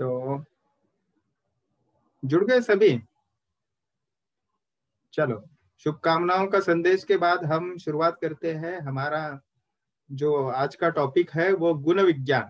तो जुड़ गए सभी। चलो, शुभकामनाओं का संदेश के बाद हम शुरुआत करते हैं। हमारा जो आज का टॉपिक है वो गुण विज्ञान।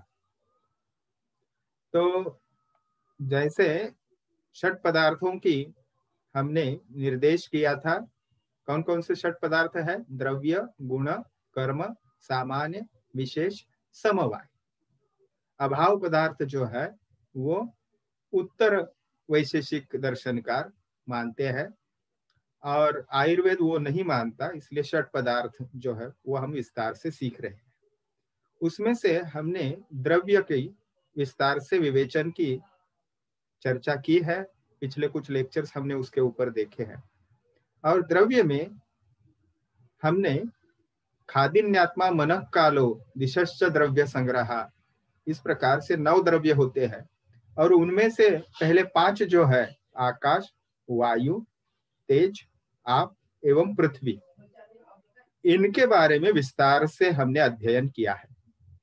तो जैसे षट पदार्थों की हमने निर्देश किया था, कौन कौन से षट पदार्थ है? द्रव्य, गुण, कर्म, सामान्य, विशेष, समवाय। अभाव पदार्थ जो है वो उत्तर वैशेषिक दर्शनकार मानते हैं और आयुर्वेद वो नहीं मानता, इसलिए षट पदार्थ जो है वो हम विस्तार से सीख रहे हैं। उसमें से हमने द्रव्य की विस्तार से विवेचन की चर्चा की है, पिछले कुछ लेक्चर्स हमने उसके ऊपर देखे हैं। और द्रव्य में हमने खादिन्यात्मा मनः कालो दिशश्च द्रव्य संग्रह, इस प्रकार से 9 द्रव्य होते हैं और उनमें से पहले 5 जो है आकाश, वायु, तेज, आप एवं पृथ्वी, इनके बारे में विस्तार से हमने अध्ययन किया है।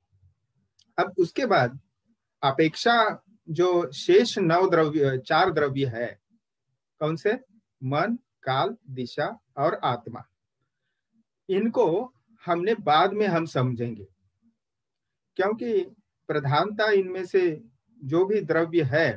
अब उसके बाद अपेक्षा जो शेष 4 द्रव्य है, कौन से? मन, काल, दिशा और आत्मा। इनको हमने बाद में हम समझेंगे, क्योंकि प्रधानता इनमें से जो भी द्रव्य है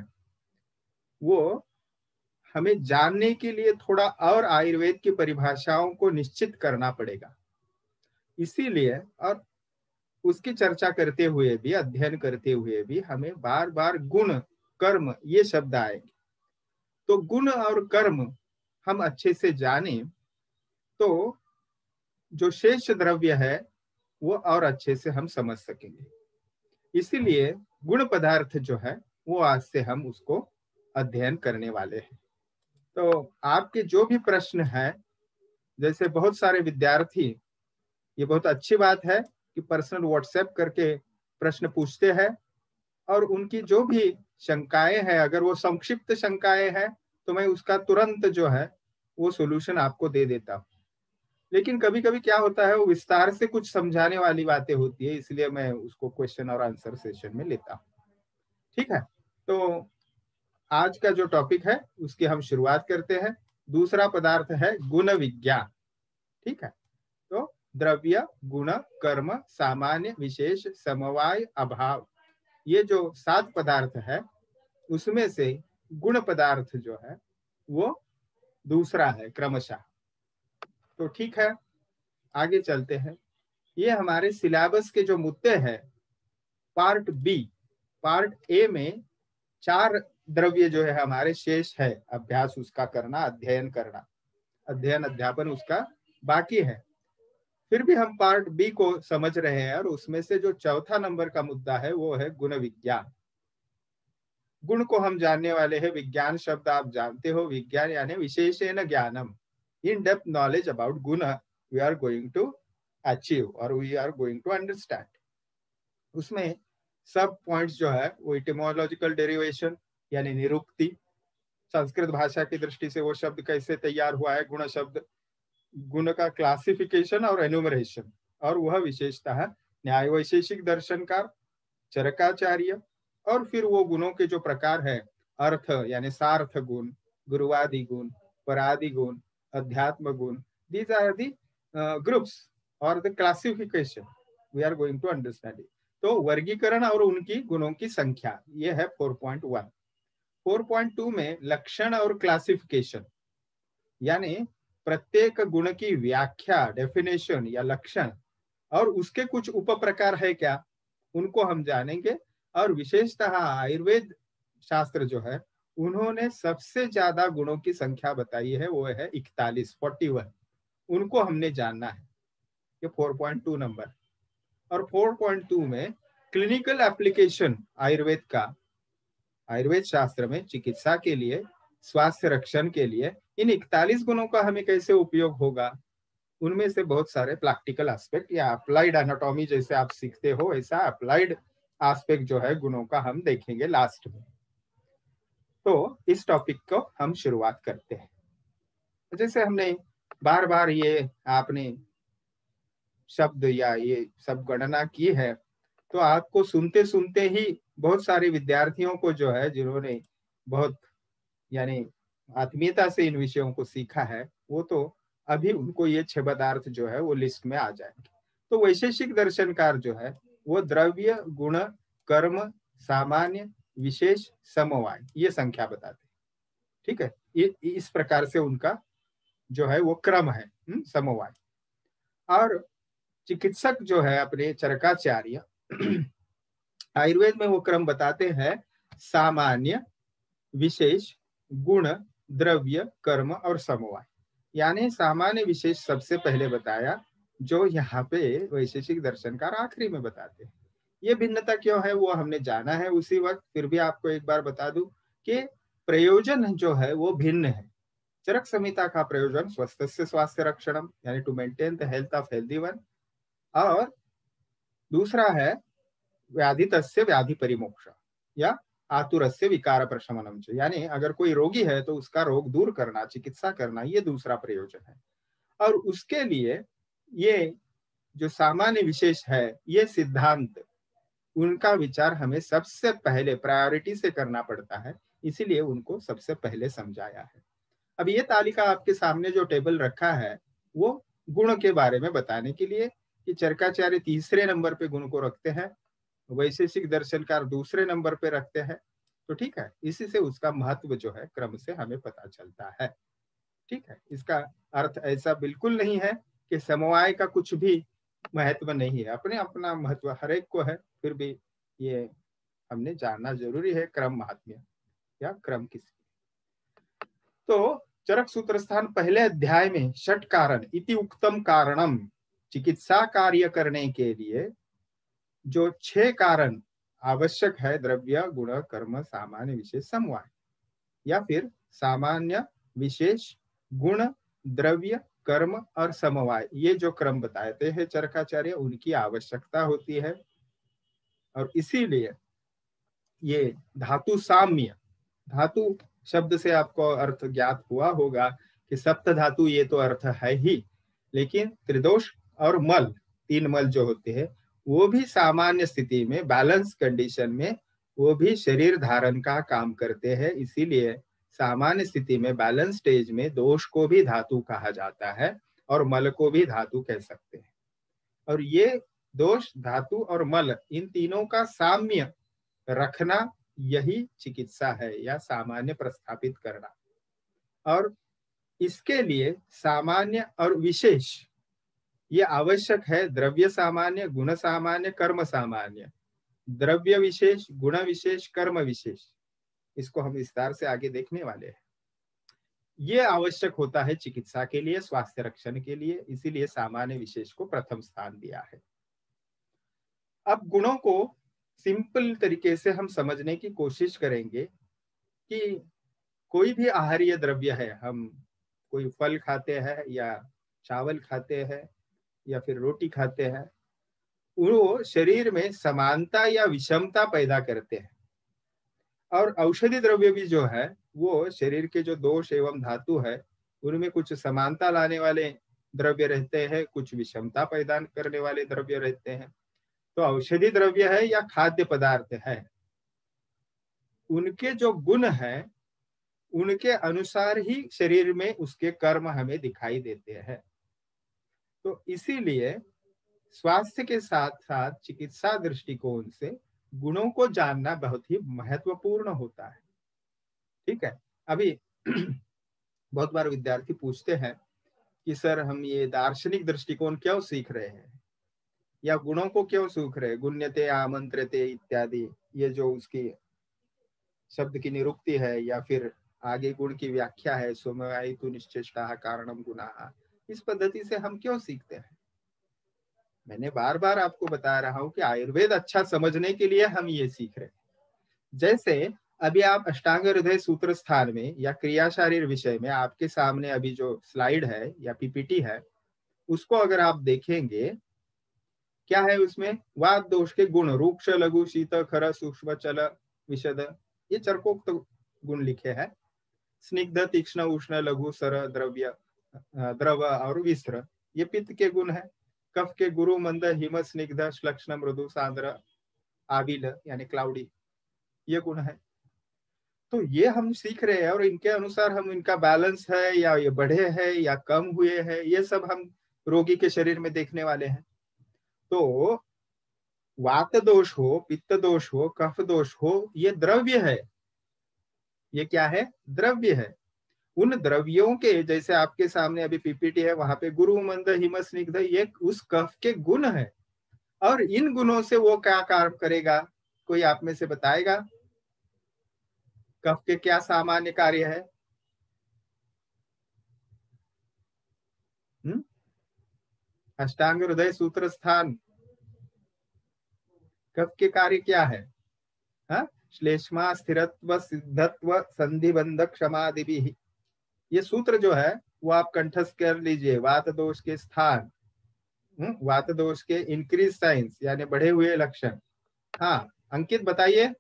वो हमें जानने के लिए थोड़ा और आयुर्वेद की परिभाषाओं को निश्चित करना पड़ेगा। इसीलिए और उसकी चर्चा करते हुए भी, अध्ययन करते हुए भी हमें बार बार गुण, कर्म ये शब्द आएंगे। तो गुण और कर्म हम अच्छे से जाने तो जो शेष द्रव्य है वो और अच्छे से हम समझ सकेंगे। इसीलिए गुण पदार्थ जो है वो आज से हम उसको अध्ययन करने वाले हैं। तो आपके जो भी प्रश्न है, जैसे बहुत सारे विद्यार्थी, ये बहुत अच्छी बात है कि पर्सनल व्हाट्सएप करके प्रश्न पूछते हैं और उनकी जो भी शंकाएं हैं, अगर वो संक्षिप्त शंकाएं हैं तो मैं उसका तुरंत जो है वो सॉल्यूशन आपको दे देता हूँ। लेकिन कभी कभी क्या होता है, वो विस्तार से कुछ समझाने वाली बातें होती है, इसलिए मैं उसको क्वेश्चन और आंसर सेशन में लेता हूँ। ठीक है, तो आज का जो टॉपिक है उसकी हम शुरुआत करते हैं। दूसरा पदार्थ है गुण विज्ञान। ठीक है, तो द्रव्य, गुण, कर्म, सामान्य, विशेष, समवाय, अभाव, ये जो 7 पदार्थ है उसमें से गुण पदार्थ जो है वो दूसरा है क्रमशः। तो ठीक है, आगे चलते हैं। ये हमारे सिलेबस के जो मुद्दे हैं, पार्ट बी, पार्ट ए में 4 द्रव्य जो है हमारे शेष है, अभ्यास उसका करना, अध्ययन करना, अध्ययन अध्यापन उसका बाकी है। फिर भी हम पार्ट बी को समझ रहे हैं और उसमें से जो चौथा नंबर का मुद्दा है वो है गुण विज्ञान। गुण को हम जानने वाले हैं। विज्ञान शब्द आप जानते हो, विज्ञान यानी विशेषेण ज्ञानम, इन डेप्थ नॉलेज अबाउट गुण we are going to achieve और we are going to understand. उसमें सब पॉइंट्स जो है वो इटिमोलॉजिकल डेरिवेशन यानी निरुक्ति, संस्कृत भाषा की दृष्टि से वो शब्द कैसे तैयार हुआ है गुण शब्द, गुण का क्लासिफिकेशन और एनुमरेशन, और वह विशेषतः न्याय वैशेषिक दर्शनकार, चरकाचार्य, और फिर वो गुणों के जो प्रकार है, अर्थ यानी सार्थ गुण, गुरुवादि गुण, परादि गुण, अध्यात्म गुण, दीज आर दी ग्रुप्स और the classification we are going to understand it. तो वर्गीकरण और उनकी गुणों की संख्या, ये है 4.1। 4.2 में लक्षण और क्लासिफिकेशन, यानी प्रत्येक गुण की व्याख्या, डेफिनेशन या लक्षण, और उसके कुछ उप प्रकार है क्या, उनको हम जानेंगे। और विशेषतः आयुर्वेद शास्त्र जो है उन्होंने सबसे ज्यादा गुणों की संख्या बताई है, वो है 41, उनको हमने जानना है। ये 4.2 नंबर। और 4.2 में क्लिनिकल एप्लीकेशन आयुर्वेद का, आयुर्वेद शास्त्र में चिकित्सा के लिए, स्वास्थ्य रक्षण के लिए इन 41 गुणों का हमें कैसे उपयोग होगा, उनमें से बहुत सारे प्रैक्टिकल एस्पेक्ट या अप्लाइड एनाटॉमी जैसे आप सीखते हो, ऐसा अप्लाइड एस्पेक्ट जो है गुणों का हम देखेंगे लास्ट में। तो इस टॉपिक को हम शुरुआत करते हैं। जैसे हमने बार बार ये आपने शब्द या ये सब गणना की है, तो आपको सुनते सुनते ही बहुत सारे विद्यार्थियों को जो है जिन्होंने बहुत यानी आत्मीयता से इन विषयों को सीखा है, वो तो अभी उनको ये 6 पदार्थ जो है वो लिस्ट में आ जाएंगे। तो वैशेषिक दर्शनकार जो है वो द्रव्य, गुण, कर्म, सामान्य, विशेष, समवाय ये संख्या बताते हैं। ठीक है, ये इस प्रकार से उनका जो है वो क्रम है समवाय। और चिकित्सक जो है अपने चरकाचार्य आयुर्वेद में वो क्रम बताते हैं सामान्य, विशेष, गुण, द्रव्य, कर्म और समवाय। यानी सामान्य विशेष सबसे पहले बताया, जो यहाँ पे वैशेषिक दर्शनकार आखिरी में बताते हैं। ये भिन्नता क्यों है वो हमने जाना है उसी वक्त, फिर भी आपको एक बार बता दूं कि प्रयोजन जो है वो भिन्न है। चरक संहिता का प्रयोजन स्वस्थस्य स्वास्थ्य रक्षणम यानी to maintain the health of healthy one, और दूसरा है व्याधितस्य व्याधि परिमोक्ष या आतुरस्य विकार प्रशमनम, यानी अगर कोई रोगी है तो उसका रोग दूर करना, चिकित्सा करना, ये दूसरा प्रयोजन है। और उसके लिए ये जो सामान्य विशेष है ये सिद्धांत, उनका विचार हमें सबसे पहले प्रायोरिटी से करना पड़ता है, इसीलिए उनको सबसे पहले समझाया है। अब ये तालिका आपके सामने जो टेबल रखा है वो गुण के बारे में बताने के लिए कि चरकाचार्य तीसरे नंबर पे गुण को रखते हैं, वैशेषिक दर्शनकार दूसरे नंबर पे रखते हैं। तो ठीक है, इसी से उसका महत्व जो है क्रम से हमें पता चलता है। ठीक है, इसका अर्थ ऐसा बिल्कुल नहीं है कि समवाय का कुछ भी महत्व नहीं है, अपने अपना महत्व हर एक को है, फिर भी ये हमने जानना जरूरी है क्रम महात्म्य या क्रम किसकी। तो चरक सूत्र स्थान पहले अध्याय में षट कारण इति उक्तम कारणम, चिकित्सा कार्य करने के लिए जो 6 कारण आवश्यक है, द्रव्य, गुण, कर्म, सामान्य, विशेष, समवाय, या फिर सामान्य, विशेष, गुण, द्रव्य, कर्म और समवाय, ये जो क्रम बताते हैं चरकाचार्य, उनकी आवश्यकता होती है। और इसीलिए ये धातु साम्य, धातु शब्द से आपको अर्थ ज्ञात हुआ होगा कि सप्त धातु ये तो अर्थ है ही, लेकिन त्रिदोष और मल, 3 मल जो होते हैं वो भी सामान्य स्थिति में, बैलेंस कंडीशन में वो भी शरीर धारण का काम करते हैं। इसीलिए सामान्य स्थिति में बैलेंस स्टेज में दोष को भी धातु कहा जाता है और मल को भी धातु कह सकते हैं। और ये दोष, धातु और मल, इन तीनों का साम्य रखना यही चिकित्सा है या सामान्य प्रस्थापित करना। और इसके लिए सामान्य और विशेष ये आवश्यक है, द्रव्य सामान्य, गुण सामान्य, कर्म सामान्य, द्रव्य विशेष, गुण विशेष, कर्म विशेष, इसको हम विस्तार से आगे देखने वाले हैं। ये आवश्यक होता है चिकित्सा के लिए, स्वास्थ्य रक्षण के लिए, इसीलिए सामान्य विशेष को प्रथम स्थान दिया है। अब गुणों को सिंपल तरीके से हम समझने की कोशिश करेंगे कि कोई भी आहारीय द्रव्य है, हम कोई फल खाते हैं या चावल खाते हैं या फिर रोटी खाते हैं, वो शरीर में समानता या विषमता पैदा करते हैं। और औषधि द्रव्य भी जो है वो शरीर के जो दोष एवं धातु है उनमें कुछ समानता लाने वाले द्रव्य रहते हैं, कुछ विषमता पैदा करने वाले द्रव्य रहते हैं। तो औषधि द्रव्य है या खाद्य पदार्थ है, उनके जो गुण है उनके अनुसार ही शरीर में उसके कर्म हमें दिखाई देते हैं। तो इसीलिए स्वास्थ्य के साथ साथ चिकित्सा दृष्टिकोण से गुणों को जानना बहुत ही महत्वपूर्ण होता है। ठीक है, अभी बहुत बार विद्यार्थी पूछते हैं कि सर हम ये दार्शनिक दृष्टिकोण क्यों सीख रहे हैं या गुणों को क्यों सीख रहे हैं, गुण्यते, आमंत्रते इत्यादि, ये जो उसकी शब्द की निरुक्ति है या फिर आगे गुण की व्याख्या है, सोमवायतु निश्चेष्टा कारणम गुणाः, इस पद्धति से हम क्यों सीखते हैं। मैंने बार बार आपको बता रहा हूं कि आयुर्वेद अच्छा समझने के लिए हम ये सीख रहे हैं। जैसे अभी आप अष्टांग हृदय सूत्र स्थान में या क्रिया शारीर विषय में आपके सामने अभी जो स्लाइड है या पीपीटी है, उसको अगर आप देखेंगे, क्या है उसमें, वात दोष के गुण, रूक्ष, लघु, शीत, खर, सूक्ष्म, चल, विशद, ये चरकोक्त गुण लिखे हैं। स्निग्ध, तीक्ष्ण, उष्ण, लघु, सर, द्रव्य, द्रव और विस्र, ये पित्त के गुण है। कफ के गुरु, मंद, हिम, स्निग्ध, श्लक्ष्ण, मृदु, सांद्र, आविल यानी क्लाउडी, ये गुण है। तो ये हम सीख रहे हैं और इनके अनुसार हम इनका बैलेंस है या ये बढ़े है या कम हुए हैं, ये सब हम रोगी के शरीर में देखने वाले हैं। तो वात दोष हो, पित्त दोष हो, कफ दोष हो, ये द्रव्य है। ये क्या है? द्रव्य है। उन द्रव्यों के, जैसे आपके सामने अभी पीपीटी है, वहां पे गुरु मंद हिम स्निग्ध, ये उस कफ के गुण है। और इन गुणों से वो क्या काम करेगा, कोई आप में से बताएगा? कफ के क्या सामान्य कार्य है? अष्टांग हृदय सूत्र स्थान, कफ के कार्य क्या है? हाँ, श्लेष्मा स्थिरत्व सिद्धत्व संधिबंध क्षमादि भी। ये सूत्र जो है वो आप कंठस्थ कर लीजिए। वात दोष के स्थान, वात दोष के इंक्रीज साइंस यानी बढ़े हुए लक्षण। हाँ अंकित बताइए।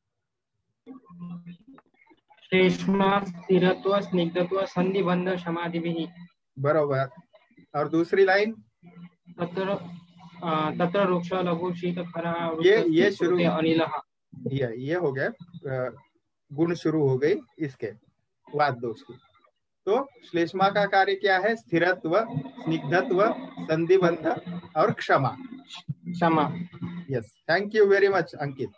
श्लेष्मा स्थिरत्व स्निग्धत्व संधिबंध क्षमादिभिः। बरोबर। और दूसरी लाइन, तत्र तत्र रुक्ष लघु शीत खरः ये शुरू, अनिलः। ये हो गया, गुण शुरू हो गई इसके वात दोष की। तो श्लेष्मा का कार्य क्या है? स्थिरत्व, स्निग्धत्व, संधिबंध और क्षमा। क्षमा। Yes, thank you very much Ankit.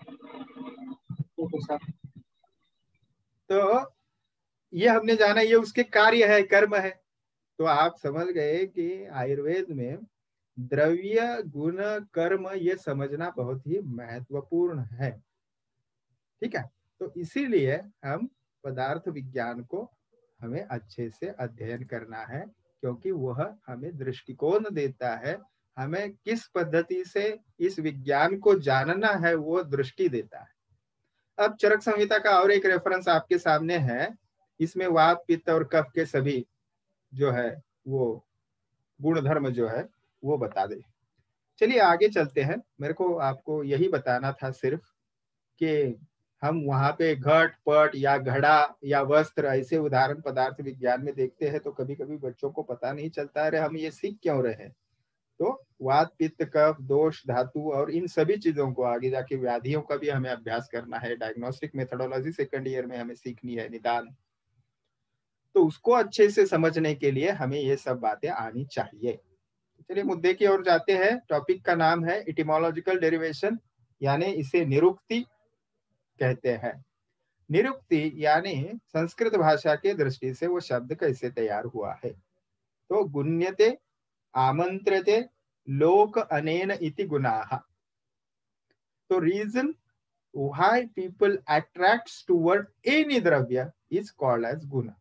तो ये हमने जाना, ये उसके कार्य है, कर्म है। तो आप समझ गए कि आयुर्वेद में द्रव्य गुण कर्म ये समझना बहुत ही महत्वपूर्ण है। ठीक है, तो इसीलिए हम पदार्थ विज्ञान को हमें अच्छे से अध्ययन करना है, क्योंकि वह हमें दृष्टिकोण देता है, हमें किस पद्धति से इस विज्ञान को जानना है वो दृष्टि देता है। अब चरक संहिता का और एक रेफरेंस आपके सामने है, इसमें वात पित्त और कफ के सभी जो है वो गुणधर्म जो है वो बता दे। चलिए आगे चलते हैं। मेरे को आपको यही बताना था सिर्फ कि हम वहां पे घट पट या घड़ा या वस्त्र ऐसे उदाहरण पदार्थ विज्ञान में देखते हैं, तो कभी कभी बच्चों को पता नहीं चलता है हम ये सीख क्यों रहे हैं। तो वात पित्त कफ दोष धातु और इन सभी चीजों को आगे जाके व्याधियों का भी हमें अभ्यास करना है। डायग्नोस्टिक मेथोडोलॉजी सेकंड ईयर में हमें सीखनी है, निदान। तो उसको अच्छे से समझने के लिए हमें ये सब बातें आनी चाहिए। चलिए मुद्दे की ओर जाते हैं। टॉपिक का नाम है इटिमोलॉजिकल डेरिवेशन, यानी इसे निरुक्ति कहते हैं। निरुक्ति यानी संस्कृत भाषा के दृष्टि से वो शब्द कैसे तैयार हुआ है। तो गुण्यते आमंत्रते लोक अनेन इति गुणाः। तो reason why people attracts toward any द्रव्य is called as guna.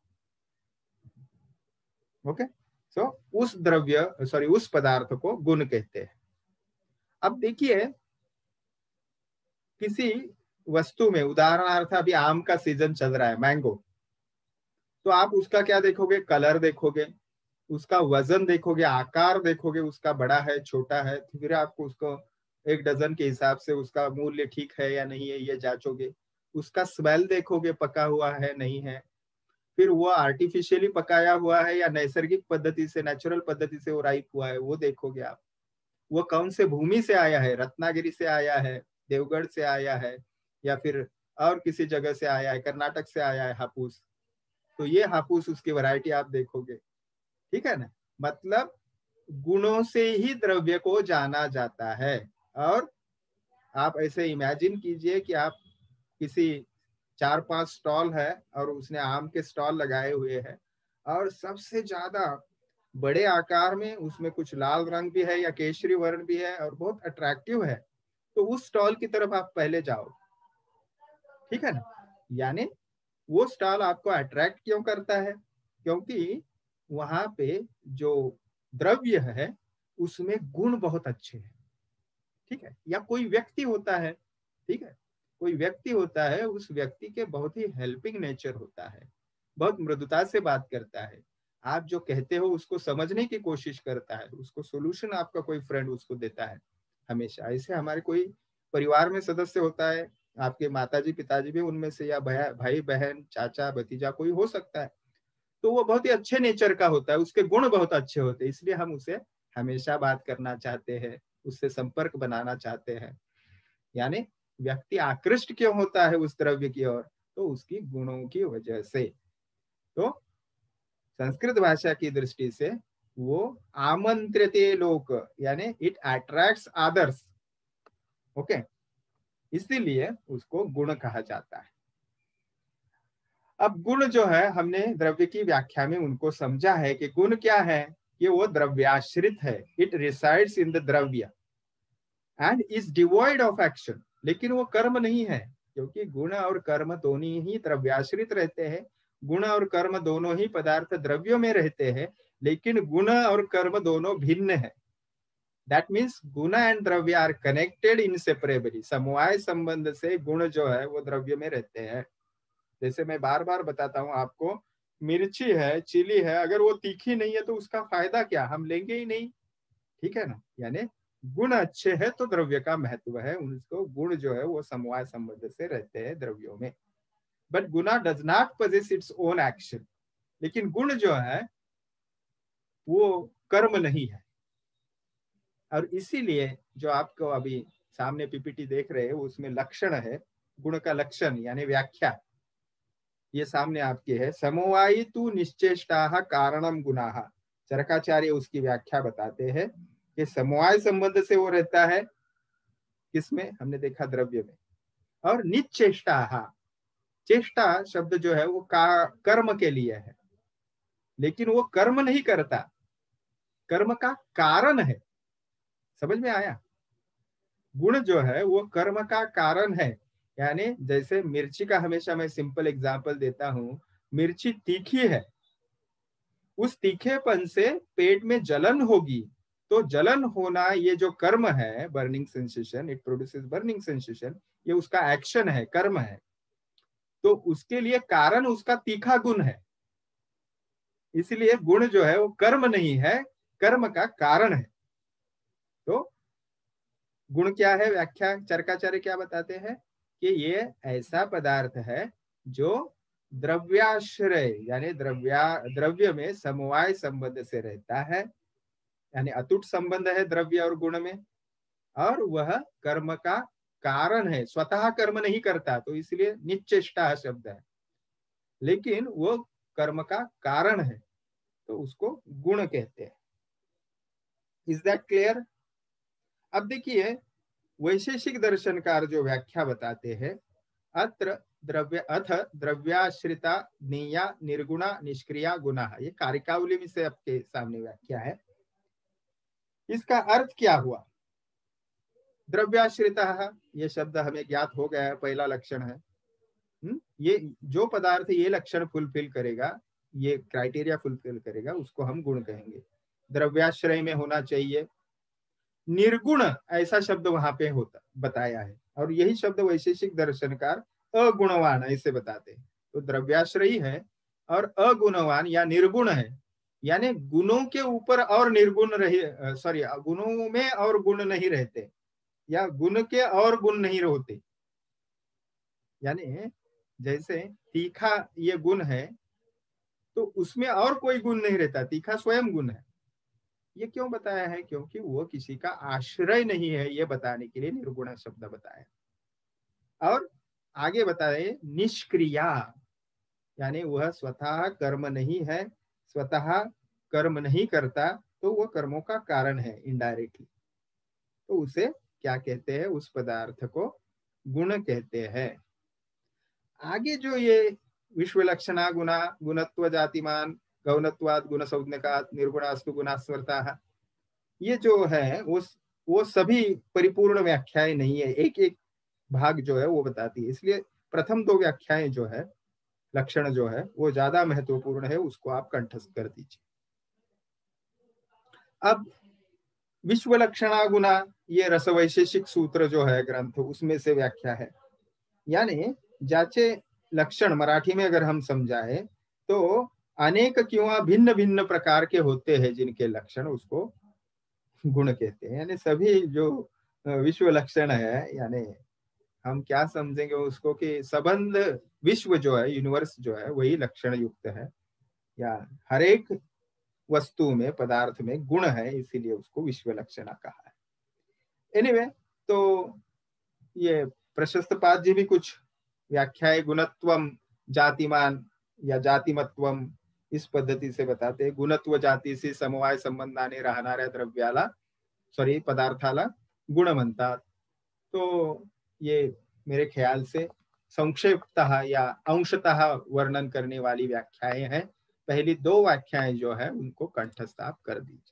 Okay, so उस द्रव्य सॉरी उस पदार्थ को गुण कहते हैं। अब देखिए किसी वस्तु में, उदाहरणार्थ अभी आम का सीजन चल रहा है, मैंगो, तो आप उसका क्या देखोगे? कलर देखोगे, उसका वजन देखोगे, आकार देखोगे, उसका बड़ा है छोटा है, फिर आपको उसको एक डजन के हिसाब से उसका मूल्य ठीक है या नहीं है ये जांचोगे। उसका स्मेल देखोगे, पका हुआ है नहीं है, फिर वो आर्टिफिशियली पकाया हुआ है या नैसर्गिक पद्धति से, नेचुरल पद्धति से वो राइप हुआ है वो देखोगे आप। वो कौन से भूमि से आया है, रत्नागिरी से आया है, देवगढ़ से आया है, या फिर और किसी जगह से आया है, कर्नाटक से आया है हापूस, तो ये हापूस उसकी वैरायटी आप देखोगे। ठीक है ना, मतलब गुणों से ही द्रव्य को जाना जाता है। और आप ऐसे इमेजिन कीजिए कि आप किसी 4-5 स्टॉल है और उसने आम के स्टॉल लगाए हुए हैं, और सबसे ज्यादा बड़े आकार में उसमें कुछ लाल रंग भी है या केसरी वर्ण भी है और बहुत अट्रैक्टिव है, तो उस स्टॉल की तरफ आप पहले जाओ। ठीक है ना, यानी वो स्टॉल आपको अट्रैक्ट क्यों करता है? क्योंकि वहां पे जो द्रव्य है उसमें गुण बहुत अच्छे हैं। ठीक है, या कोई व्यक्ति होता है, ठीक है, कोई व्यक्ति होता है, उस व्यक्ति के बहुत ही हेल्पिंग नेचर होता है, बहुत मृदुता से बात करता है, आप जो कहते हो उसको समझने की कोशिश करता है, उसको सोल्यूशन आपका कोई फ्रेंड उसको देता है हमेशा। ऐसे हमारे कोई परिवार में सदस्य होता है, आपके माताजी पिताजी भी उनमें से, या भाई बहन चाचा भतीजा कोई हो सकता है, तो वो बहुत ही अच्छे नेचर का होता है, उसके गुण बहुत अच्छे होते हैं, इसलिए हम उसे हमेशा बात करना चाहते हैं, उससे संपर्क बनाना चाहते हैं। यानी व्यक्ति आकृष्ट क्यों होता है उस द्रव्य की ओर, तो उसकी गुणों की वजह से। तो संस्कृत भाषा की दृष्टि से वो आमंत्रिते लोक, यानी इट अट्रैक्ट्स अदर्स। ओके, इसीलिए उसको गुण कहा जाता है। अब गुण जो है, हमने द्रव्य की व्याख्या में उनको समझा है कि गुण क्या है, कि वो द्रव्याश्रित है, इट रिसाइड्स इन द द्रव्य and is devoid of action. लेकिन वो कर्म नहीं है, क्योंकि गुण और कर्म दोनों ही द्रव्याश्रित रहते हैं। गुण और कर्म दोनों ही पदार्थ द्रव्यों में रहते हैं, लेकिन गुण और कर्म दोनों भिन्न है। दैट मीन्स गुण एंड द्रव्य आर कनेक्टेड इनसेपरेबली। समवाय संबंध से गुण जो है वो द्रव्य में रहते हैं। जैसे मैं बार बार बताता हूँ आपको, मिर्ची है, चिली है, अगर वो तीखी नहीं है तो उसका फायदा क्या, हम लेंगे ही नहीं। ठीक है ना, यानी गुण अच्छे है तो द्रव्य का महत्व है, उनको गुण जो है वो समवाय संबंध से रहते हैं द्रव्यों में। बट गुना does not possess its own action. लेकिन गुण जो है वो कर्म नहीं है। और इसीलिए जो आपको अभी सामने पीपीटी देख रहे हैं उसमें लक्षण है, गुण का लक्षण यानी व्याख्या, ये सामने आपके है। समवायी तु निश्चेष्टा कारणम गुनाः। चरकाचार्य उसकी व्याख्या बताते हैं कि समवाय संबंध से वो रहता है किसमें, हमने देखा द्रव्य में। और निश्चेष्टा, चेष्टा शब्द जो है वो कर्म के लिए है, लेकिन वो कर्म नहीं करता, कर्म का कारण है। समझ में आया? गुण जो है वो कर्म का कारण है। यानी जैसे मिर्ची का हमेशा मैं सिंपल एग्जांपल देता हूं, मिर्ची तीखी है, उस तीखेपन से पेट में जलन होगी, तो जलन होना ये जो कर्म है, burning sensation, it produces burning sensation, ये उसका एक्शन है, कर्म है। तो उसके लिए कारण उसका तीखा गुण है। इसलिए गुण जो है वो कर्म नहीं है, कर्म का कारण है। तो गुण क्या है, व्याख्या चरकाचार्य क्या बताते हैं कि ये ऐसा पदार्थ है जो द्रव्याश्रय यानी द्रव्य में समवाय संबंध से रहता है, यानी अतुट संबंध है द्रव्य और गुण में, और वह कर्म का कारण है, स्वतः कर्म नहीं करता, तो इसलिए निश्चेष्टा शब्द है। लेकिन वो कर्म का कारण है, तो उसको गुण कहते हैं। Is that clear? अब देखिए, वैशेषिक दर्शनकार जो व्याख्या बताते हैं, अत्र द्रव्य अथ द्रव्याश्रिता ज्ञेया निर्गुणा निष्क्रिया गुणा, ये कारिकावली में से आपके सामने व्याख्या है। इसका अर्थ क्या हुआ? द्रव्याश्रिता, ये शब्द हमें ज्ञात हो गया है, पहला लक्षण है। ये जो पदार्थ ये लक्षण फुलफिल करेगा, ये क्राइटेरिया फुलफिल करेगा, उसको हम गुण कहेंगे। द्रव्याश्रय में होना चाहिए, निर्गुण ऐसा शब्द वहां पे होता बताया है, और यही शब्द वैशेषिक दर्शनकार अगुणवान ऐसे बताते हैं। तो द्रव्याश्रयी है और अगुणवान या निर्गुण है, यानी गुणों के ऊपर और निर्गुण रहे, सॉरी, गुणों में और गुण नहीं रहते, या गुण के और गुण नहीं होते। यानी जैसे तीखा ये गुण है, तो उसमें और कोई गुण नहीं रहता, तीखा स्वयं गुण है। ये क्यों बताया है? क्योंकि वो किसी का आश्रय नहीं है, ये बताने के लिए निर्गुण शब्द बताया। और आगे बताए निष्क्रिया, यानी वह स्वतः कर्म नहीं है, स्वतः कर्म नहीं करता, तो वह कर्मों का कारण है इनडायरेक्टली। तो उसे क्या कहते हैं? उस पदार्थ को गुण कहते हैं। आगे जो ये विश्व लक्षणा गुणा गुणत्व जातिमान गौणत्वाद गुण संज्ञकात निर्गुणास्तु गुणास्वर्ता, ये जो है वो सभी परिपूर्ण व्याख्याएं नहीं है, एक एक भाग जो है वो बताती है। इसलिए प्रथम दो व्याख्याएं जो है, लक्षण जो है वो ज्यादा महत्वपूर्ण है, उसको आप कंठस्थ कर दीजिए। अब विश्व लक्षणा गुणा, ये रसवैशेषिक सूत्र जो है ग्रंथ, उसमें से व्याख्या है। यानी जाचे लक्षण मराठी में अगर हम समझाए तो अनेक किंवा भिन्न भिन्न प्रकार के होते हैं जिनके लक्षण, उसको गुण कहते हैं। यानी सभी जो विश्व लक्षण है, यानी हम क्या समझेंगे उसको कि संबंध विश्व जो है, यूनिवर्स जो है, वही लक्षण युक्त है, या हर एक वस्तु में पदार्थ में गुण है, इसीलिए उसको विश्व लक्षणा कहा है। एनीवे, तो ये प्रशस्तपाद जी भी कुछ व्याख्याएं गुणत्वम जातिमान या जातिमत्वम इस पद्धति से बताते हैं. गुणत्व जातीशी समवाय संबंधाने राहणाऱ्या द्रव्याला सॉरी पदार्थाला गुण म्हणतात. तो ये मेरे ख्याल से संक्षेपतः या अंशतः वर्णन करने वाली व्याख्याएं हैं. पहली 2 व्याख्याएं जो है उनको कंठस्थ आप कर दीजिए.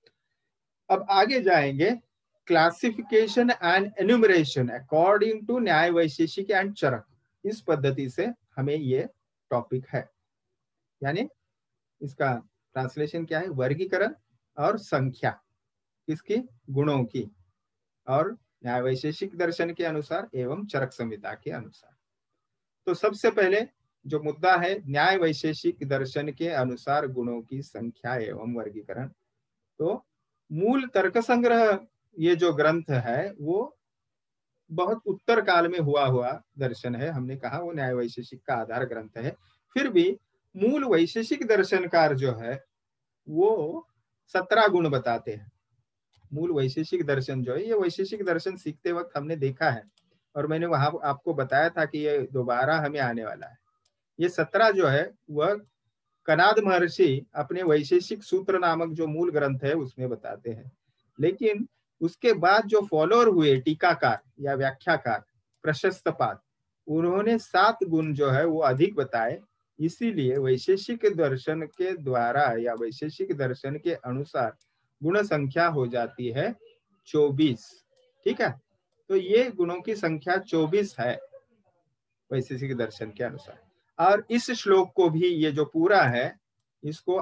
अब आगे जाएंगे. Classification and enumeration according to Nyaya Vaisheshika and चरक. इस पद्धति से हमें ये टॉपिक है. यानी इसका ट्रांसलेशन क्या है? वर्गीकरण और संख्या किसकी? गुणों की, और न्याय वैशेषिक दर्शन के अनुसार एवं चरक संहिता के अनुसार. तो सबसे पहले जो मुद्दा है, न्याय वैशेषिक दर्शन के अनुसार गुणों की संख्या एवं वर्गीकरण. तो मूल तर्क संग्रह ये जो ग्रंथ है वो बहुत उत्तर काल में हुआ दर्शन है. हमने कहा वो न्याय वैशेषिक का आधार ग्रंथ है. फिर भी मूल वैशेषिक दर्शनकार जो है वो 17 गुण बताते हैं. मूल वैशेषिक दर्शन जो है, ये वैशेषिक दर्शन सीखते वक्त हमने देखा है और मैंने वहां आपको बताया था कि ये दोबारा हमें आने वाला है. ये 17 जो है वह कनाद महर्षि अपने वैशेषिक सूत्र नामक जो मूल ग्रंथ है उसमें बताते हैं. लेकिन उसके बाद जो फॉलोअर हुए टीकाकार या व्याख्याकार प्रशस्तपाद, उन्होंने 7 गुण जो है वो अधिक बताए. इसीलिए वैशेषिक दर्शन के द्वारा या वैशेषिक दर्शन के अनुसार गुण संख्या हो जाती है 24. ठीक है. तो ये गुणों की संख्या 24 है वैशेषिक दर्शन के अनुसार. और इस श्लोक को भी, ये जो पूरा है, इसको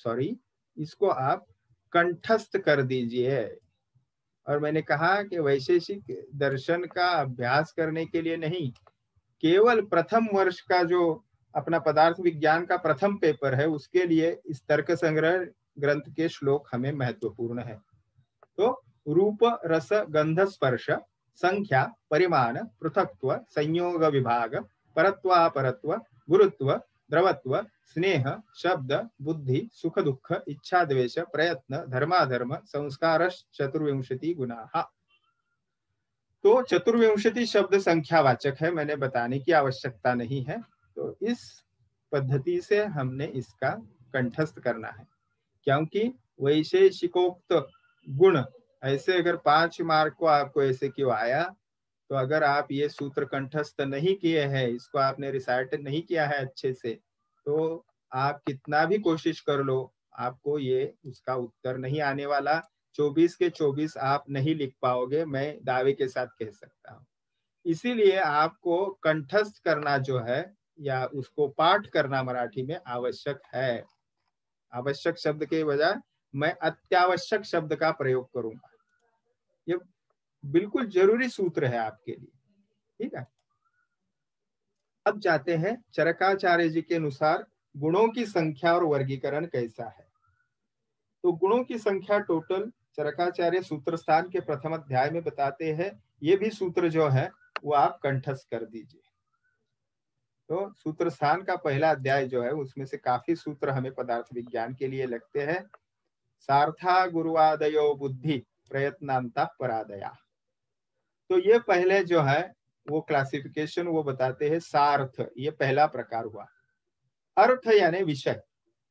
आप कंठस्थ कर दीजिए. और मैंने कहा कि वैशेषिक दर्शन का अभ्यास करने के लिए नहीं, केवल प्रथम वर्ष का जो अपना पदार्थ विज्ञान का प्रथम पेपर है उसके लिए इस तर्क संग्रह ग्रंथ के श्लोक हमें महत्वपूर्ण है. तो रूप रस गंध स्पर्श संख्या परिमाण पृथक्त्व संयोग विभाग परत्वापरत्व गुरुत्व द्रवत्व स्नेह शब्द बुद्धि सुख दुख इच्छा द्वेष प्रयत्न धर्माधर्म संस्कार 24 गुणाः. तो 24 शब्द संख्यावाचक है, मैंने बताने की आवश्यकता नहीं है. तो इस पद्धति से हमने इसका कंठस्थ करना है, क्योंकि वैशेषिकोक्त गुण ऐसे अगर 5 मार्क को आपको ऐसे क्यों आया, तो अगर आप ये सूत्र कंठस्थ नहीं किए हैं, इसको आपने रिसाइट नहीं किया है अच्छे से, तो आप कितना भी कोशिश कर लो, आपको ये उसका उत्तर नहीं आने वाला. 24 के 24 आप नहीं लिख पाओगे, मैं दावे के साथ कह सकता हूँ. इसीलिए आपको कंठस्थ करना जो है या उसको पाठ करना मराठी में आवश्यक है. आवश्यक शब्द के बजाय मैं अत्यावश्यक शब्द का प्रयोग करूंगा. ये बिल्कुल जरूरी सूत्र है आपके लिए. ठीक है. अब जाते हैं चरकाचार्य जी के अनुसार गुणों की संख्या और वर्गीकरण कैसा है. तो गुणों की संख्या टोटल चरकाचार्य सूत्र स्थान के प्रथम अध्याय में बताते हैं. ये भी सूत्र जो है वो आप कंठस्थ कर दीजिए. तो सूत्र स्थान का पहला अध्याय जो है उसमें से काफी सूत्र हमें पदार्थ विज्ञान के लिए लगते हैं. सार्था गुरुवादयो बुद्धि प्रयत्नांता परादया. तो ये पहले जो है वो क्लासिफिकेशन वो बताते हैं. सार्थ ये पहला प्रकार हुआ. अर्थ यानी विषय.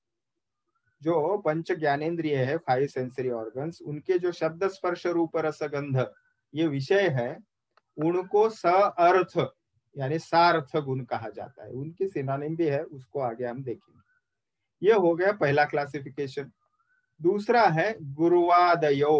जो पंच ज्ञानेन्द्रिय है, 5 सेंसरी ऑर्गन्स, उनके जो शब्द स्पर्श रूप रस गंध ये विषय है, उनको स अर्थ यानी सार्थ गुण कहा जाता है. उनकी सिनोनिम भी है, उसको आगे हम देखेंगे. ये हो गया पहला क्लासिफिकेशन. दूसरा है गुरुवादयो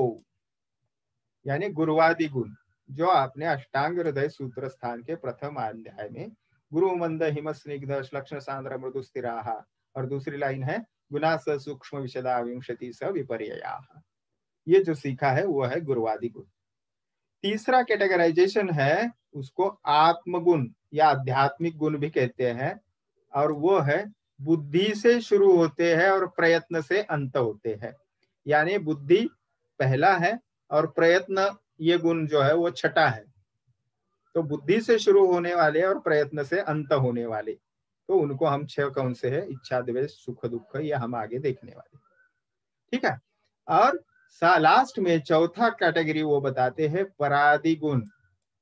यानी गुरुवादि गुण, जो आपने अष्टांग हृदय सूत्र स्थान के प्रथम अध्याय में गुरु मंद हिम स्निग्ध लक्षण सांद्र मृदु स्थिराः, और दूसरी लाइन है गुणा स सूक्ष्म विशदा विंशति स विपर्ययाः. ये जो सीखा है वो है गुरुवादि गुण. तीसरा कैटेगराइजेशन है, उसको आत्मगुण या आध्यात्मिक गुण भी कहते हैं, और वो है बुद्धि से शुरू होते हैं और प्रयत्न से अंत होते हैं. यानी बुद्धि पहला है और प्रयत्न ये गुण जो है वो छठा है. तो बुद्धि से शुरू होने वाले और प्रयत्न से अंत होने वाले, तो उनको हम 6 कौन से है? इच्छा द्वेष सुख दुख, ये हम आगे देखने वाले. ठीक है. और लास्ट में चौथा कैटेगरी वो बताते हैं परादि गुण.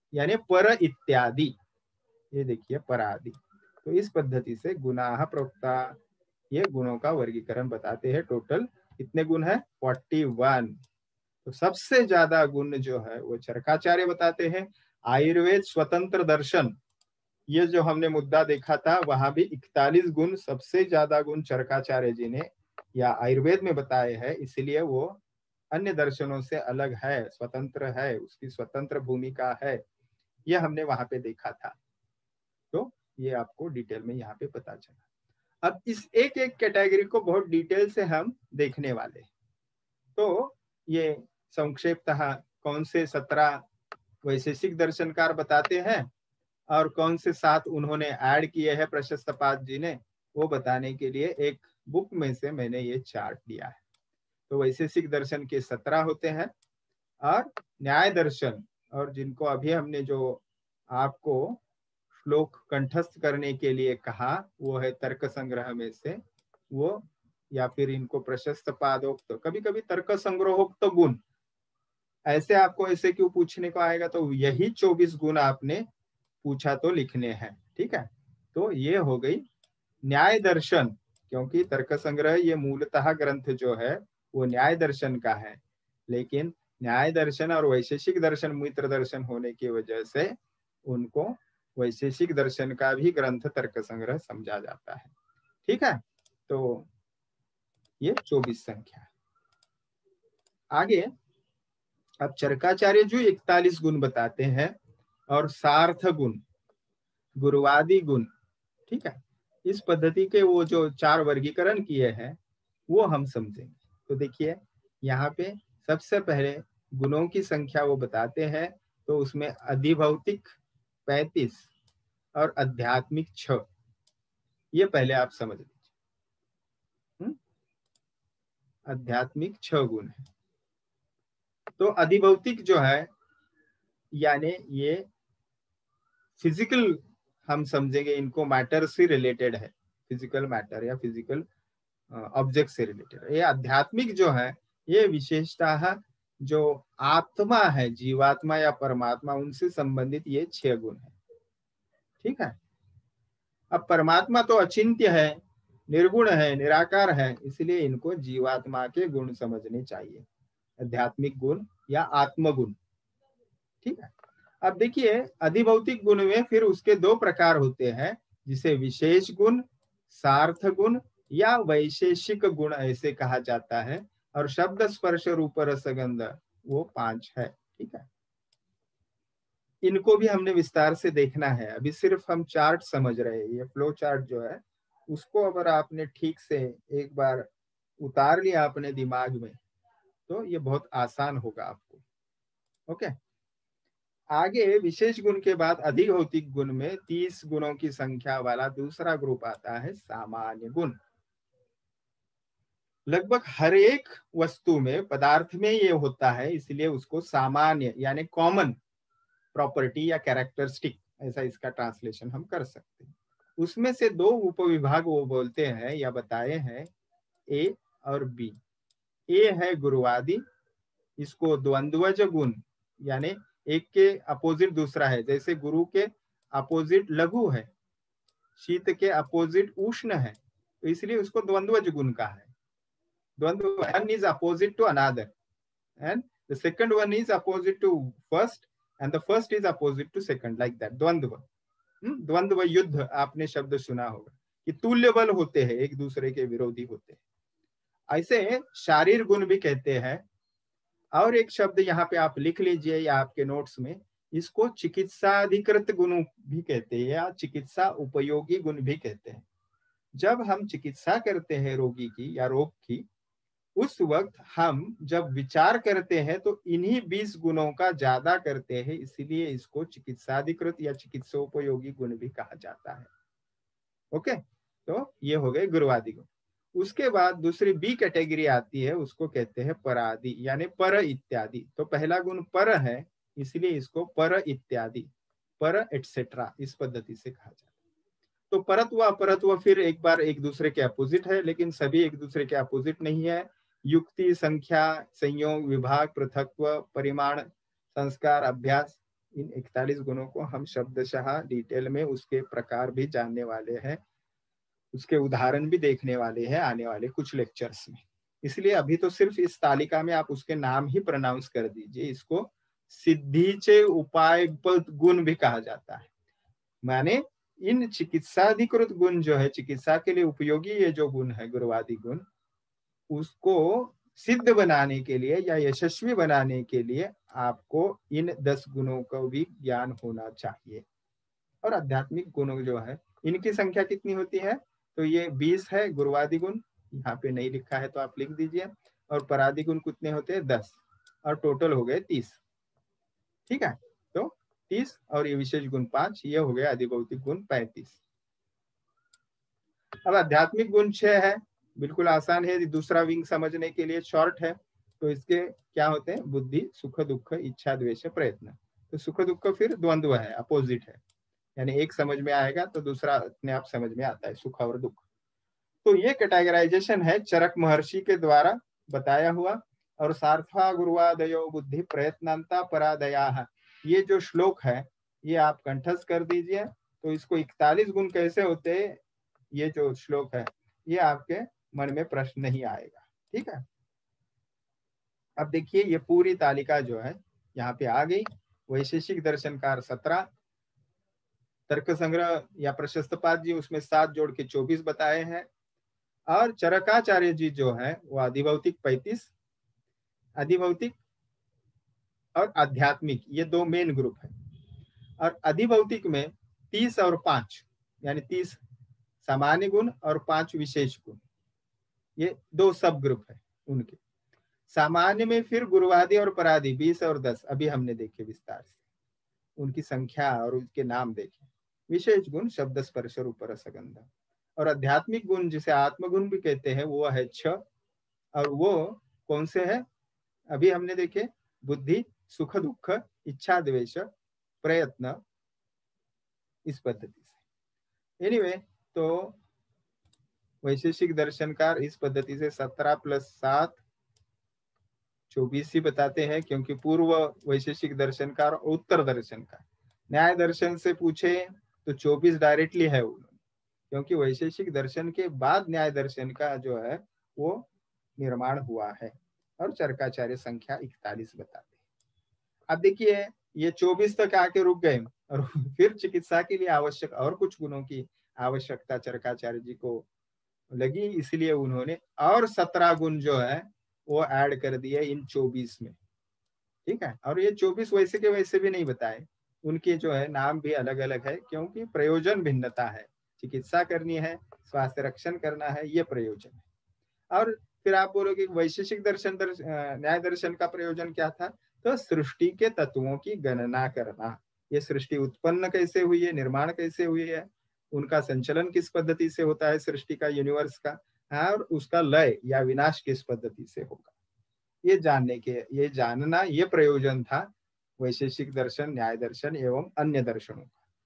यानी पर इत्यादि। ये देखिए परादि। तो इस पद्धति से गुणाः प्रोक्ता, ये गुणों का वर्गीकरण बताते हैं। टोटल कितने गुण है? 41। तो सबसे ज्यादा गुण जो है वो चरकाचार्य बताते हैं। आयुर्वेद स्वतंत्र दर्शन, ये जो हमने मुद्दा देखा था, वहां भी 41 गुण, सबसे ज्यादा गुण चरकाचार्य जी ने या आयुर्वेद में बताए हैं, इसलिए वो अन्य दर्शनों से अलग है, स्वतंत्र है, उसकी स्वतंत्र भूमिका है, यह हमने वहां पे देखा था। तो ये आपको डिटेल में यहाँ पे पता चला। अब इस एक एक कैटेगरी को बहुत डिटेल से हम देखने वाले हैं। तो ये संक्षेपतः कौन से 17 वैशेषिक दर्शनकार बताते हैं और कौन से 7 उन्होंने ऐड किए हैं प्रशस्तपाद जी ने, वो बताने के लिए एक बुक में से मैंने ये चार्ट दिया है। तो वैशेषिक दर्शन के 17 होते हैं और न्याय दर्शन, और जिनको अभी हमने जो आपको श्लोक कंठस्थ करने के लिए कहा, वो है तर्क संग्रह में से वो, या फिर इनको प्रशस्त पादोक्त, कभी कभी तर्क संग्रहोक्त गुण, ऐसे आपको ऐसे क्यों पूछने को आएगा, तो यही 24 गुण आपने पूछा तो लिखने हैं। ठीक है, तो ये हो गई न्याय दर्शन, क्योंकि तर्क संग्रह ये मूलतः ग्रंथ जो है वो न्याय दर्शन का है, लेकिन न्याय दर्शन और वैशेषिक दर्शन मित्र दर्शन होने की वजह से उनको वैशेषिक दर्शन का भी ग्रंथ तर्क संग्रह समझा जाता है। ठीक है, तो ये 24 संख्या है। आगे अब चरकाचार्य जो 41 गुण बताते हैं और सार्थ गुण, गुरुवादी गुण, ठीक है, इस पद्धति के वो जो 4 वर्गीकरण किए हैं वो हम समझेंगे। तो देखिए यहाँ पे सबसे पहले गुणों की संख्या वो बताते हैं, तो उसमें अधिभौतिक 35 और आध्यात्मिक 6, ये पहले आप समझ लीजिए। आध्यात्मिक 6 गुण है। तो अधिभौतिक जो है यानी ये फिजिकल, हम समझेंगे इनको मैटर से रिलेटेड है, फिजिकल मैटर या फिजिकल ऑब्जेक्ट से रिलेटेड। ये आध्यात्मिक जो है ये विशेषतः जो आत्मा है, जीवात्मा या परमात्मा, उनसे संबंधित ये 6 गुण है। ठीक है, अब परमात्मा तो अचिंत्य है, निर्गुण है, निराकार है, इसलिए इनको जीवात्मा के गुण समझने चाहिए, आध्यात्मिक गुण या आत्मगुण। ठीक है, अब देखिए अधिभौतिक गुण में फिर उसके 2 प्रकार होते हैं, जिसे विशेष गुण, सार्थ गुण या वैशेषिक गुण ऐसे कहा जाता है, और शब्द स्पर्श रूप रसगंध वो 5 है। ठीक है, इनको भी हमने विस्तार से देखना है, अभी सिर्फ हम चार्ट समझ रहे हैं। ये फ्लो चार्ट जो है उसको अगर आपने ठीक से एक बार उतार लिया अपने दिमाग में तो ये बहुत आसान होगा आपको। ओके, आगे विशेष गुण के बाद अधिभौतिक गुण में 30 गुणों की संख्या वाला दूसरा ग्रुप आता है सामान्य गुण। लगभग हर एक वस्तु में, पदार्थ में ये होता है, इसलिए उसको सामान्य यानी कॉमन प्रॉपर्टी या कैरेक्टरिस्टिक, ऐसा इसका ट्रांसलेशन हम कर सकते हैं। उसमें से 2 उपविभाग वो बोलते हैं या बताए हैं, ए और बी। ए है गुरुवादी, इसको द्वंद्वज गुण, यानी एक के अपोजिट दूसरा है, जैसे गुरु के अपोजिट लघु है, शीत के अपोजिट उष्ण है, तो इसलिए उसको द्वंद्वज गुण कहा है। द्वंद्व, one is opposite to another and the second one is opposite to first and the first is opposite to second, like that, द्वंद्व। द्वंद्व युद्ध आपने शब्द सुना होगा कि तुल्य बल होते हैं, एक दूसरे के विरोधी होते हैं, ऐसे शारीर गुण भी कहते हैं। और एक शब्द यहाँ पे आप लिख लीजिए या आपके नोट्स में, इसको चिकित्साधिकृत गुण भी कहते हैं या चिकित्सा उपयोगी गुण भी कहते हैं। जब हम चिकित्सा करते हैं रोगी की या रोग की, उस वक्त हम जब विचार करते हैं तो इन्हीं 20 गुणों का ज्यादा करते हैं, इसीलिए इसको चिकित्साधिकृत या चिकित्सोपयोगी गुण भी कहा जाता है। ओके, तो ये हो गए गुरुवादी गुण। उसके बाद दूसरी बी कैटेगरी आती है, उसको कहते हैं परादि यानी पर इत्यादि। तो पहला गुण पर है, इसलिए इसको पर इत्यादि, पर एटसेट्रा, इस पद्धति से कहा जाता है। तो परत्व अपरत्व फिर एक बार एक दूसरे के अपोजिट है, लेकिन सभी एक दूसरे के अपोजिट नहीं है। युक्ति, संख्या, संयोग, विभाग, पृथकत्व, परिमाण, संस्कार, अभ्यास, इन 41 गुणों को हम शब्दशः डिटेल में उसके प्रकार भी जानने वाले हैं, उसके उदाहरण भी देखने वाले हैं आने वाले कुछ लेक्चर्स में। इसलिए अभी तो सिर्फ इस तालिका में आप उसके नाम ही प्रोनाउंस कर दीजिए। इसको सिद्धीचे उपाय गुण भी कहा जाता है, माने इन चिकित्साधिकृत गुण जो है, चिकित्सा के लिए उपयोगी ये जो गुण है गुरुवादी गुण, उसको सिद्ध बनाने के लिए या यशस्वी बनाने के लिए आपको इन 10 गुणों का भी ज्ञान होना चाहिए। और आध्यात्मिक गुण जो है इनकी संख्या कितनी होती है, तो ये 20 है गुरुवादी गुण, यहाँ पे नहीं लिखा है तो आप लिख दीजिए। और परादी गुण कितने होते हैं, 10, और टोटल हो गए 30। ठीक है, तो 30 और ये विशेष गुण 5, ये हो गया अधिभौतिक गुण 35। अब आध्यात्मिक गुण 6 है, बिल्कुल आसान है, दूसरा विंग समझने के लिए शॉर्ट है। तो इसके क्या होते हैं, बुद्धि, सुख दुख, इच्छा द्वेष प्रयत्न। तो सुख दुख फिर द्वंद्व है, अपोजिट है, यानी एक समझ में आएगा तो दूसरा अपने आप समझ में आता है, सुख और दुख। तो ये कैटेगराइजेशन है चरक महर्षि के द्वारा बताया हुआ। और सार्था गुरुवादयो बुद्धि प्रयत्नांता परादया, ये जो श्लोक है ये आप कंठस्थ कर दीजिए। तो इसको 41 गुण कैसे होते, ये जो श्लोक है ये आपके मन में प्रश्न नहीं आएगा। ठीक है, अब देखिए ये पूरी तालिका जो है यहाँ पे आ गई। वैशेषिक दर्शनकार 17, तर्क संग्रह या प्रशस्तपाद जी उसमें 7 जोड़ के 24 बताए हैं। और चरकाचार्य जी जो है वो अधिभौतिक 35, अधिभौतिक और आध्यात्मिक ये 2 मेन ग्रुप है। और अधिभौतिक में 30 और 5, यानी 30 सामान्य गुण और 5 विशेष गुण, ये 2 सब ग्रुप है उनके। सामान्य में फिर गुरुवादी और परादी 20 और 10 अभी हमने देखे विस्तार से, उनकी संख्या और उनके नाम देखे। विशेष गुण शब्द स्पर्श रूप रसगंध। और आध्यात्मिक गुण जिसे आत्मगुण भी कहते हैं वो है 6। और वो कौन से है, अभी हमने देखे, बुद्धि, सुख दुख, इच्छा द्वेष, प्रयत्न, इस पद्धति से। एनीवे, तो वैशेषिक दर्शनकार इस पद्धति से 17 + 7 24 ही बताते हैं, क्योंकि पूर्व वैशेषिक दर्शनकार और उत्तर दर्शनकार न्याय दर्शन से पूछे तो 24 डायरेक्टली है उन्होंने, क्योंकि वैशेषिक दर्शन के बाद न्याय दर्शन का जो है वो निर्माण हुआ है। और चरकाचार्य संख्या 41 बताते हैं। अब देखिए ये 24 तक आके रुक गए, और फिर चिकित्सा के लिए आवश्यक और कुछ गुणों की आवश्यकता चरकाचार्य जी को लगी, इसलिए उन्होंने और 17 गुण जो है वो ऐड कर दिए इन 24 में। ठीक है, और ये 24 वैसे के वैसे भी नहीं बताए, उनके जो है नाम भी अलग अलग है, क्योंकि प्रयोजन भिन्नता है। चिकित्सा करनी है, स्वास्थ्य रक्षण करना है, ये प्रयोजन है। और फिर आप बोलोगे वैशेषिक दर्शन न्याय दर्शन का प्रयोजन क्या था, तो सृष्टि के तत्वों की गणना करना, ये सृष्टि उत्पन्न कैसे हुई है, निर्माण कैसे हुई है, उनका संचलन किस पद्धति से होता है सृष्टि का, यूनिवर्स का, और उसका लय या विनाश किस पद्धति से होगा, ये जानने के, ये जानना, ये प्रयोजन था वैशेषिक दर्शन, न्याय दर्शन एवं अन्य दर्शनों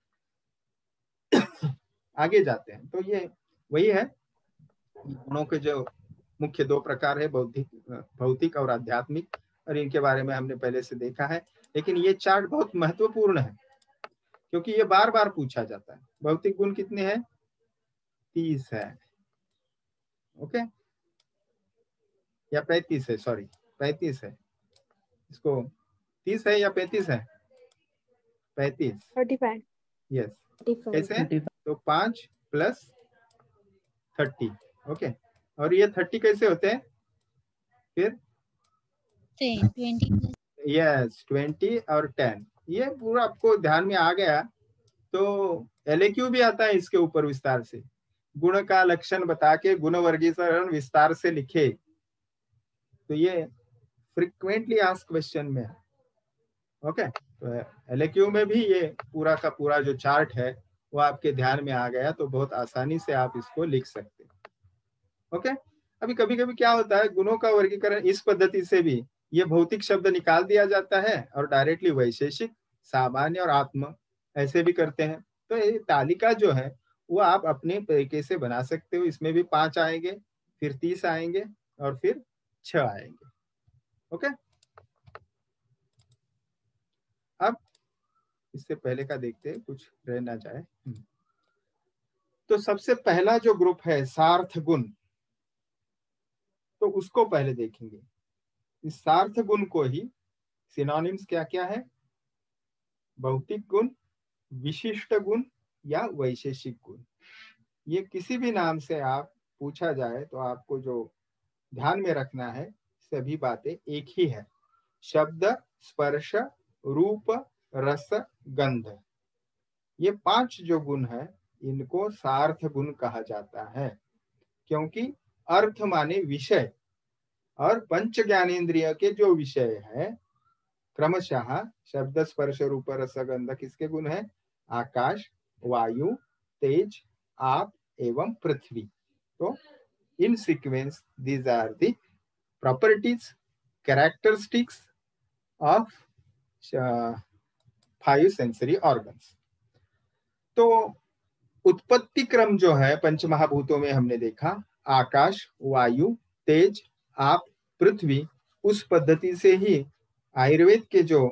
का। आगे जाते हैं, तो ये वही है, गुणों के जो मुख्य 2 प्रकार है, बौद्धिक, भौतिक और आध्यात्मिक, और इनके बारे में हमने पहले से देखा है। लेकिन ये चार्ट बहुत महत्वपूर्ण है, क्योंकि ये बार बार पूछा जाता है। भौतिक गुण कितने हैं, 30 है, ओके, या 35 है, सॉरी 35 है, इसको 30 है या 35 है, 35, 35, यस, 35। कैसे, तो 5 + 30, ओके। और ये 30 कैसे होते हैं फिर, 20, यस 20 और 10, ये पूरा आपको ध्यान में आ गया तो LAQ भी आता है इसके ऊपर विस्तार से, गुण का लक्षण बता के गुण वर्गीकरण विस्तार से लिखे, तो ये फ्रीक्वेंटली आस्क्ड क्वेश्चन में है, ओके। तो LAQ में भी ये पूरा का पूरा जो चार्ट है वो आपके ध्यान में आ गया तो बहुत आसानी से आप इसको लिख सकते हैं, ओके। अभी कभी कभी क्या होता है, गुणों का वर्गीकरण इस पद्धति से भी ये भौतिक शब्द निकाल दिया जाता है और डायरेक्टली वैशेषिक, सामान्य और आत्म ऐसे भी करते हैं। तो ये तालिका जो है वो आप अपने तरीके से बना सकते हो, इसमें भी 5 आएंगे, फिर 30 आएंगे और फिर 6 आएंगे, ओके। अब इससे पहले का देखते हैं, कुछ रह ना जाए। तो सबसे पहला जो ग्रुप है सार्थ गुण, तो उसको पहले देखेंगे। इस सार्थ गुण को ही सिनोनिम्स क्या क्या है? भौतिक गुण, विशिष्ट गुण या वैशेषिक गुण। ये किसी भी नाम से आप पूछा जाए तो आपको जो ध्यान में रखना है, सभी बातें एक ही है। शब्द, स्पर्श, रूप, रस, गंध, ये 5 जो गुण है इनको सार्थ गुण कहा जाता है, क्योंकि अर्थ माने विषय, और पंच ज्ञानेन्द्रिय के जो विषय है क्रमशः शब्द, स्पर्श, रूप, रस, गंध किसके गुण है? आकाश, वायु, तेज, आप एवं पृथ्वी। तो in sequence these are the properties, characteristics of 5 sensory organs. तो उत्पत्ति क्रम जो है पंच महाभूतों में हमने देखा, आकाश, वायु, तेज, आप, पृथ्वी, उस पद्धति से ही आयुर्वेद के जो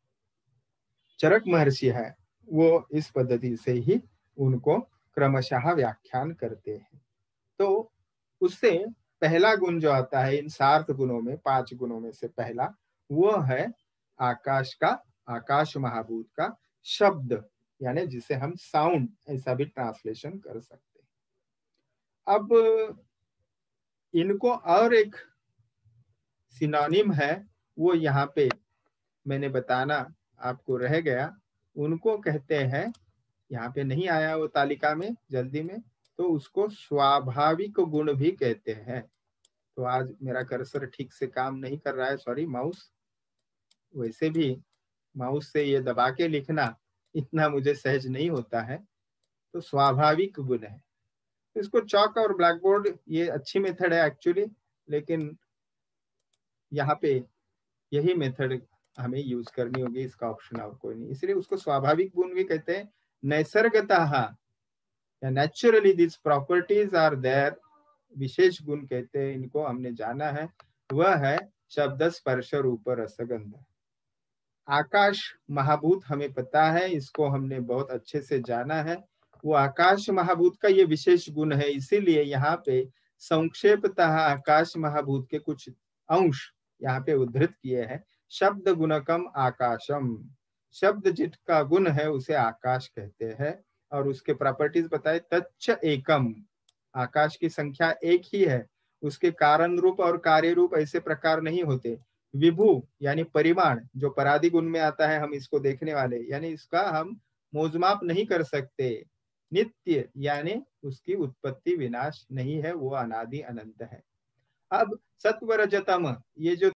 चरक महर्षि है वो इस पद्धति से ही उनको क्रमशः व्याख्यान करते हैं। तो उससे पहला गुण जो आता है इन सार्थ गुणों में, 5 गुणों में से पहला, वो है आकाश का, आकाश महाभूत का शब्द, यानी जिसे हम साउंड ऐसा भी ट्रांसलेशन कर सकते हैं। अब इनको और एक सिनोनिम है, वो यहाँ पे मैंने बताना आपको रह गया, उनको कहते हैं, यहाँ पे नहीं आया वो तालिका में जल्दी में, तो उसको स्वाभाविक गुण भी कहते हैं। तो आज मेरा कर्सर ठीक से काम नहीं कर रहा है, सॉरी माउस। वैसे भी माउस से ये दबा के लिखना इतना मुझे सहज नहीं होता है। तो स्वाभाविक गुण है, इसको चॉक और ब्लैक बोर्ड ये अच्छी मेथड है एक्चुअली, लेकिन यहाँ पे यही मेथड हमें यूज करनी होगी, इसका ऑप्शन और कोई नहीं, इसलिए उसको स्वाभाविक गुण भी कहते हैं। नैसर्गतः या naturally this properties are there, विशेष गुण कहते हैं इनको, हमने जाना है, वह है शब्द, स्पर्श, रूप, रस, गंध। आकाश महाभूत हमें पता है, इसको हमने बहुत अच्छे से जाना है, वो आकाश महाभूत का ये विशेष गुण है, इसीलिए यहाँ पे संक्षेपतः आकाश महाभूत के कुछ अंश यहाँ पे उद्धृत किए हैं। शब्द गुणकम आकाशम, शब्द जिसका गुण है उसे आकाश कहते हैं, और उसके प्रॉपर्टीज बताए। तच्च एकम, आकाश की संख्या एक ही है, उसके कारण रूप और कार्य रूप ऐसे प्रकार नहीं होते। विभु यानी परिमाण, जो परादि गुण में आता है, हम इसको देखने वाले, यानी इसका हम मोजमाप नहीं कर सकते। नित्य यानी उसकी उत्पत्ति विनाश नहीं है, वो अनादि अनंत है। अब सत्व रजतम, ये जो